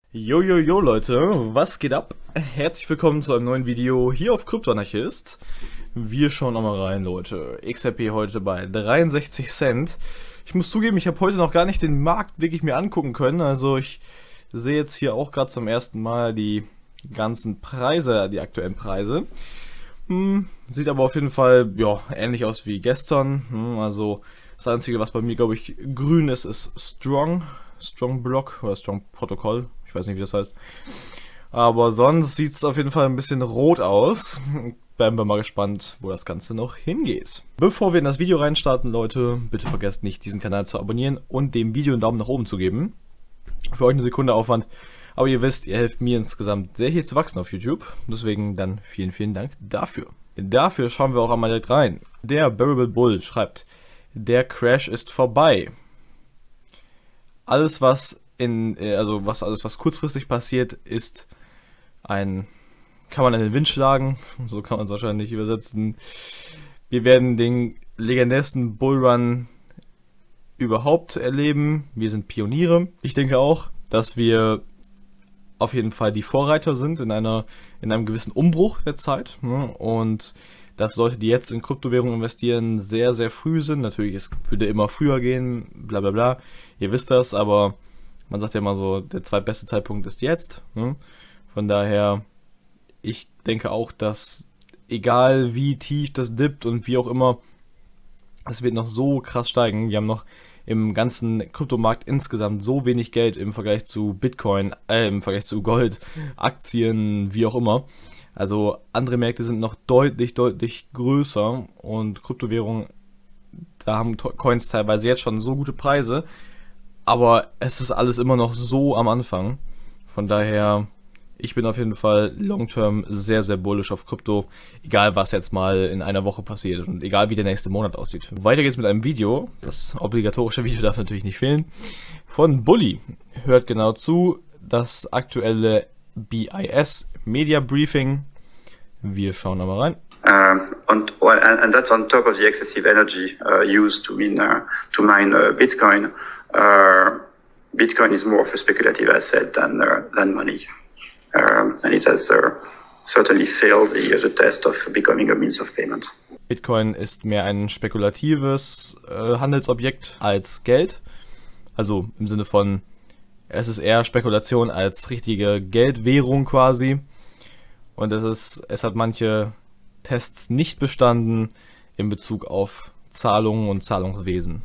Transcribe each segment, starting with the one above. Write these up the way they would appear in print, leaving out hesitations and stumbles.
Jojojo Leute, was geht ab? Herzlich willkommen zu einem neuen Video hier auf Kryptoanarchist. Wir schauen nochmal rein, Leute. XRP heute bei 63 Cent. Ich muss zugeben, ich habe heute noch gar nicht den Markt wirklich mir angucken können. Also ich sehe jetzt hier auch gerade zum ersten Mal die ganzen Preise, die aktuellen Preise. Sieht aber auf jeden Fall ja, ähnlich aus wie gestern. Also das Einzige, was bei mir, glaube ich, grün ist, ist Strong Block oder Strong Protokoll. Ich weiß nicht, wie das heißt. Aber sonst sieht es auf jeden Fall ein bisschen rot aus. Bleiben wir mal gespannt, wo das Ganze noch hingeht. Bevor wir in das Video reinstarten, Leute, bitte vergesst nicht, diesen Kanal zu abonnieren und dem Video einen Daumen nach oben zu geben. Für euch eine Sekunde Aufwand. Aber ihr wisst, ihr helft mir insgesamt sehr hier zu wachsen auf YouTube. Deswegen dann vielen, vielen Dank dafür. Dafür schauen wir auch einmal direkt rein. Der Bearable Bull schreibt, der Crash ist vorbei. Alles, was was kurzfristig passiert, ist kann man in den Wind schlagen, so kann man es wahrscheinlich übersetzen. Wir werden den legendärsten Bullrun überhaupt erleben. Wir sind Pioniere. Ich denke auch, dass wir auf jeden Fall die Vorreiter sind in einem gewissen Umbruch der Zeit. Und dass Leute, die jetzt in Kryptowährungen investieren, sehr, sehr früh sind. Natürlich, es würde immer früher gehen, bla bla bla. Ihr wisst das, aber man sagt ja immer so, der zweitbeste Zeitpunkt ist jetzt. Von daher, ich denke auch, dass egal wie tief das dippt und wie auch immer, es wird noch so krass steigen. Wir haben noch im ganzen Kryptomarkt insgesamt so wenig Geld im Vergleich zu Bitcoin, im Vergleich zu Gold, Aktien, wie auch immer. Also andere Märkte sind noch deutlich, deutlich größer und Kryptowährungen, da haben Coins teilweise jetzt schon so gute Preise, aber es ist alles immer noch so am Anfang. Von daher, ich bin auf jeden Fall long-term sehr, sehr bullish auf Krypto, egal was jetzt mal in einer Woche passiert und egal wie der nächste Monat aussieht. Weiter geht's mit einem Video, das obligatorische Video darf natürlich nicht fehlen, von Bully. Hört genau zu, das aktuelle BIS Media Briefing. Wir schauen da mal rein. And that's on top of the excessive energy used to mine Bitcoin. Bitcoin is more of a speculative asset than money, and it has certainly failed the test of becoming a means of payment. Bitcoin ist mehr ein spekulatives Handelsobjekt als Geld. Also im Sinne von, es ist eher Spekulation als richtige Geldwährung quasi. Und es hat manche Tests nicht bestanden in Bezug auf Zahlungen und Zahlungswesen.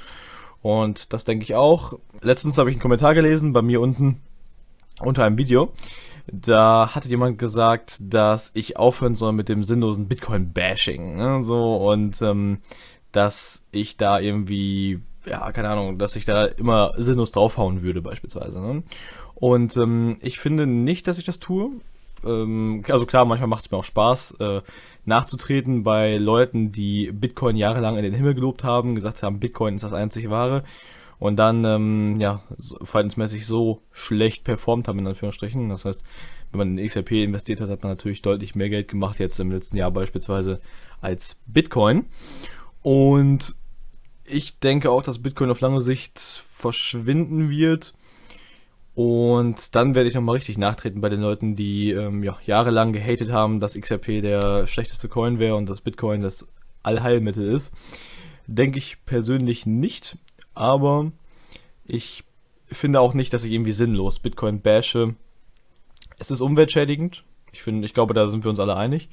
Und das denke ich auch. Letztens habe ich einen Kommentar gelesen, bei mir unten unter einem Video. Da hatte jemand gesagt, dass ich aufhören soll mit dem sinnlosen Bitcoin-Bashing. Und dass ich da irgendwie, ja, keine Ahnung, dass ich da immer sinnlos draufhauen würde beispielsweise. Und ich finde nicht, dass ich das tue. Also klar, manchmal macht es mir auch Spaß, nachzutreten bei Leuten, die Bitcoin jahrelang in den Himmel gelobt haben, gesagt haben, Bitcoin ist das einzig Wahre und dann, verhaltensmäßig so schlecht performt haben, in Anführungsstrichen. Das heißt, wenn man in XRP investiert hat, hat man natürlich deutlich mehr Geld gemacht, jetzt im letzten Jahr beispielsweise, als Bitcoin. Und ich denke auch, dass Bitcoin auf lange Sicht verschwinden wird. Und dann werde ich nochmal richtig nachtreten bei den Leuten, die jahrelang gehatet haben, dass XRP der schlechteste Coin wäre und dass Bitcoin das Allheilmittel ist. Denke ich persönlich nicht, aber ich finde auch nicht, dass ich irgendwie sinnlos Bitcoin bashe. Es ist umweltschädigend. Ich glaube, da sind wir uns alle einig.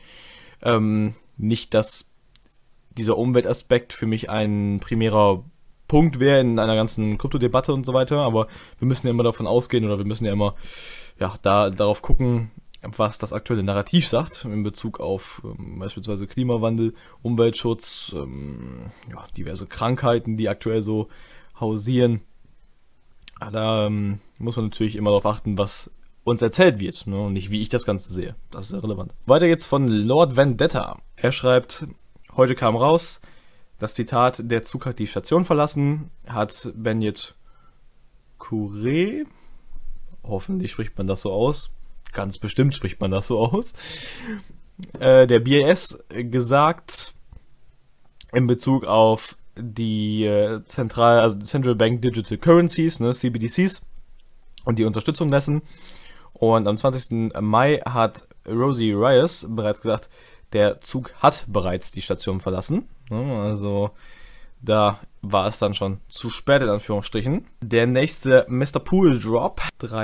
Nicht, dass dieser Umweltaspekt für mich ein primärer Punkt wäre in einer ganzen Kryptodebatte und so weiter, aber wir müssen ja immer davon ausgehen oder wir müssen ja immer darauf gucken, was das aktuelle Narrativ sagt in Bezug auf beispielsweise Klimawandel, Umweltschutz, diverse Krankheiten, die aktuell so hausieren. Da muss man natürlich immer darauf achten, was uns erzählt wird, und nicht wie ich das Ganze sehe. Das ist ja relevant. Weiter geht's von Lord Vendetta. Er schreibt, heute kam raus, das Zitat, der Zug hat die Station verlassen, hat Benyet Coure, hoffentlich spricht man das so aus, ganz bestimmt spricht man das so aus, der BIS gesagt in Bezug auf die Central Bank Digital Currencies, CBDCs, und die Unterstützung dessen. Und am 20. Mai hat Rosie Rice bereits gesagt, der Zug hat bereits die Station verlassen. Also da war es dann schon zu spät in Anführungsstrichen. Der nächste Mr. Pool Drop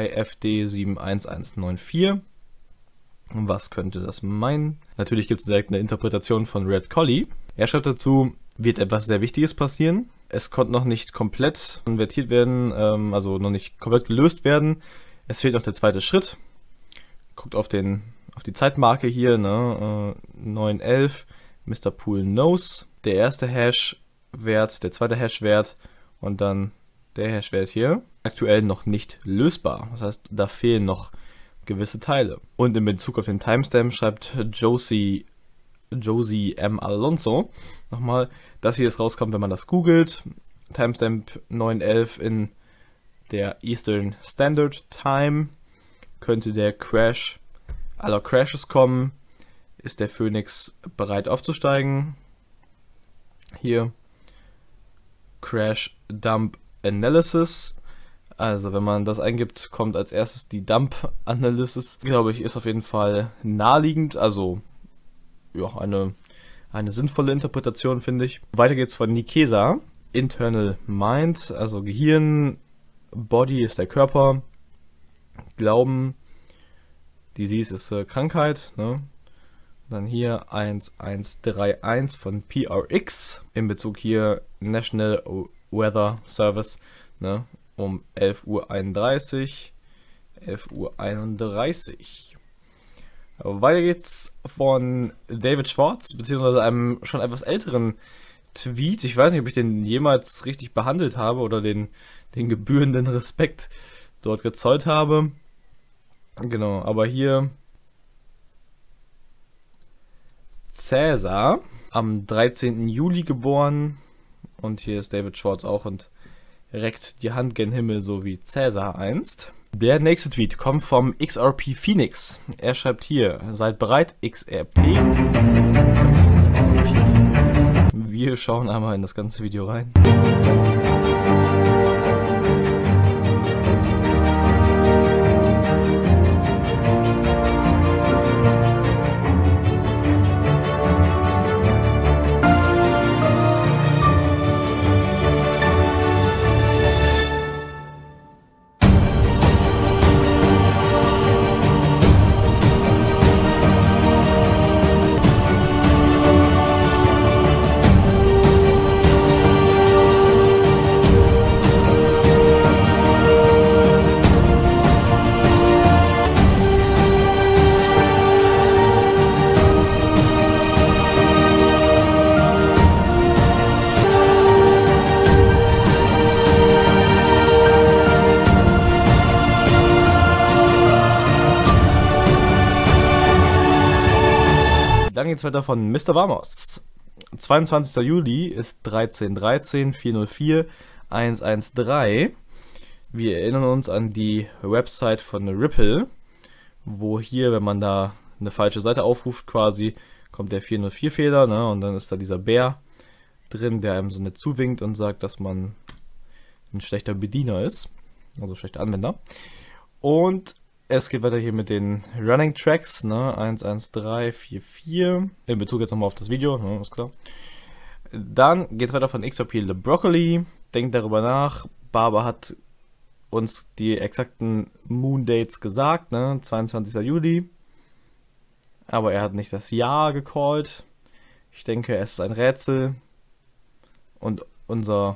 3FD71194. Was könnte das meinen? Natürlich gibt es direkt eine Interpretation von Red Collie. Er schreibt dazu, wird etwas sehr Wichtiges passieren. Es konnte noch nicht komplett konvertiert werden, also noch nicht komplett gelöst werden. Es fehlt noch der zweite Schritt. Guckt auf die Zeitmarke hier, ne? 911, Mr. Pool Knows. Der erste Hash-Wert, der zweite Hash-Wert und dann der Hash-Wert hier. Aktuell noch nicht lösbar. Das heißt, da fehlen noch gewisse Teile. Und in Bezug auf den Timestamp schreibt Josie M. Alonso nochmal, dass hier es rauskommt, wenn man das googelt. Timestamp 911 in der Eastern Standard Time. Könnte der Crash aller Crashes kommen. Ist der Phoenix bereit aufzusteigen? Hier Crash Dump Analysis. Also wenn man das eingibt, kommt als erstes die Dump Analysis. Glaube ich, ist auf jeden Fall naheliegend. Also ja, eine sinnvolle Interpretation, finde ich. Weiter geht's von Nikesa. Internal Mind, also Gehirn. Body ist der Körper. Glauben. Disease ist Krankheit. Ne? Dann hier 1131 von PRX. In Bezug hier National Weather Service. Ne? Um 11:31 Uhr. 11:31 Uhr. Weiter geht's von David Schwartz, beziehungsweise einem schon etwas älteren Tweet. Ich weiß nicht, ob ich den jemals richtig behandelt habe oder den gebührenden Respekt dort gezollt habe. Genau, aber hier Cäsar, am 13. Juli geboren. Und hier ist David Schwartz auch und reckt die Hand gen Himmel, so wie Cäsar einst. Der nächste Tweet kommt vom XRP Phoenix. Er schreibt hier, seid bereit, XRP. Wir schauen einmal in das ganze Video rein. Dann geht's weiter von Mr. Vamos. 22. Juli ist 1313 404 113. Wir erinnern uns an die Website von Ripple, wo hier, wenn man da eine falsche Seite aufruft quasi, kommt der 404-Fehler, ne? Und dann ist da dieser Bär drin, der einem so nett zuwinkt und sagt, dass man ein schlechter Bediener ist, also schlechter Anwender. Und es geht weiter hier mit den Running Tracks, ne? 11344. In Bezug jetzt nochmal auf das Video, ne? Ist klar. Dann geht es weiter von XRP Le Broccoli. Denkt darüber nach. Barber hat uns die exakten Moon Dates gesagt, ne? 22. Juli. Aber er hat nicht das Jahr gecallt. Ich denke, es ist ein Rätsel. Und unser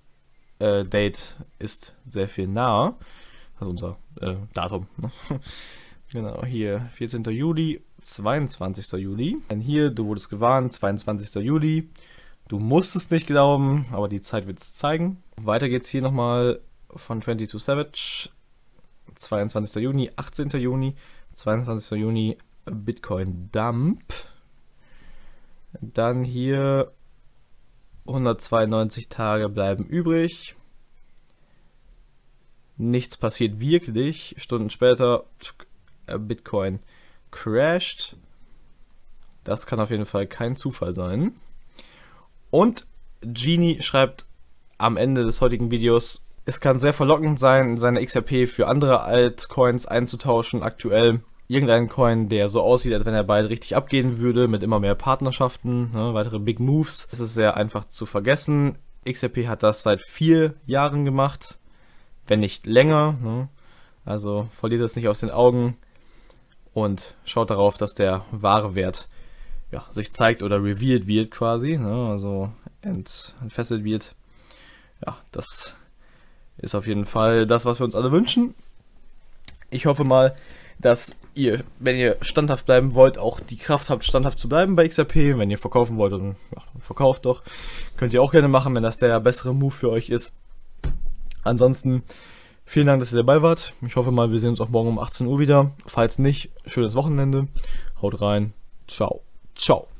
Date ist sehr viel nahe. Also unser Datum. Ne? Genau, hier 14. Juli, 22. Juli. Dann hier, du wurdest gewarnt, 22. Juli. Du musst es nicht glauben, aber die Zeit wird es zeigen. Weiter geht's hier nochmal von 22 Savage. 22. Juni, 18. Juni, 22. Juni, Bitcoin Dump. Dann hier 192 Tage bleiben übrig. Nichts passiert wirklich. Stunden später Bitcoin crasht. Das kann auf jeden Fall kein Zufall sein. Und Genie schreibt am Ende des heutigen Videos, Es kann sehr verlockend sein, seine XRP für andere Altcoins einzutauschen aktuell. Irgendein Coin, der so aussieht, als wenn er bald richtig abgehen würde, mit immer mehr Partnerschaften, ne, weitere Big Moves. Es ist sehr einfach zu vergessen. XRP hat das seit 4 Jahren gemacht, wenn nicht länger. Ne? Also verliert es nicht aus den Augen und schaut darauf, dass der wahre Wert sich zeigt oder revealed wird quasi, ne? Also entfesselt wird. Ja, das ist auf jeden Fall das, was wir uns alle wünschen. Ich hoffe mal, dass ihr, wenn ihr standhaft bleiben wollt, auch die Kraft habt, standhaft zu bleiben bei XRP. Wenn ihr verkaufen wollt, dann verkauft doch. Könnt ihr auch gerne machen, wenn das der bessere Move für euch ist. Ansonsten, vielen Dank, dass ihr dabei wart. Ich hoffe mal, wir sehen uns auch morgen um 18 Uhr wieder. Falls nicht, schönes Wochenende. Haut rein. Ciao. Ciao.